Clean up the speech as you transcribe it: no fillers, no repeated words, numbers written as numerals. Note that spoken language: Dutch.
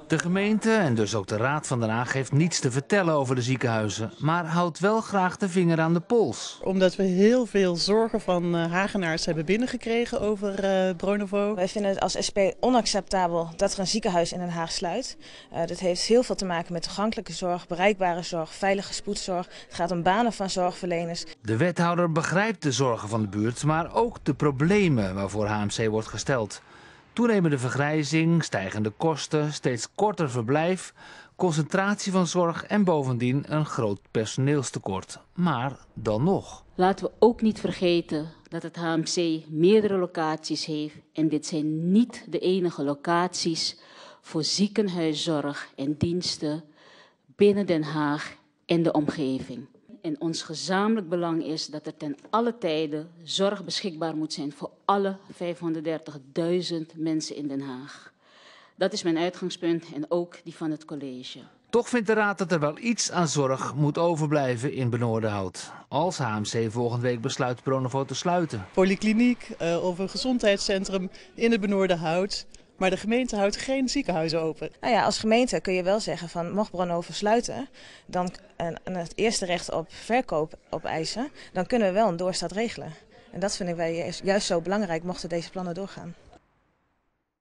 De gemeente en dus ook de Raad van Den Haag heeft niets te vertellen over de ziekenhuizen, maar houdt wel graag de vinger aan de pols. Omdat we heel veel zorgen van Hagenaars hebben binnengekregen over Bronovo. Wij vinden het als SP onacceptabel dat er een ziekenhuis in Den Haag sluit. Dat heeft heel veel te maken met toegankelijke zorg, bereikbare zorg, veilige spoedzorg. Het gaat om banen van zorgverleners. De wethouder begrijpt de zorgen van de buurt, maar ook de problemen waarvoor HMC wordt gesteld. Toenemende vergrijzing, stijgende kosten, steeds korter verblijf, concentratie van zorg en bovendien een groot personeelstekort. Maar dan nog. Laten we ook niet vergeten dat het HMC meerdere locaties heeft en dit zijn niet de enige locaties voor ziekenhuiszorg en diensten binnen Den Haag en de omgeving. En ons gezamenlijk belang is dat er ten alle tijde zorg beschikbaar moet zijn voor alle 530.000 mensen in Den Haag. Dat is mijn uitgangspunt en ook die van het college. Toch vindt de Raad dat er wel iets aan zorg moet overblijven in Benoordenhout. Als HMC volgende week besluit Bronovo te sluiten. Polykliniek of een gezondheidscentrum in het Benoordenhout. Maar de gemeente houdt geen ziekenhuizen open. Nou ja, als gemeente kun je wel zeggen van mocht Bronovo sluiten dan, en het eerste recht op verkoop opeisen, dan kunnen we wel een doorstart regelen. En dat vinden wij juist zo belangrijk mochten deze plannen doorgaan.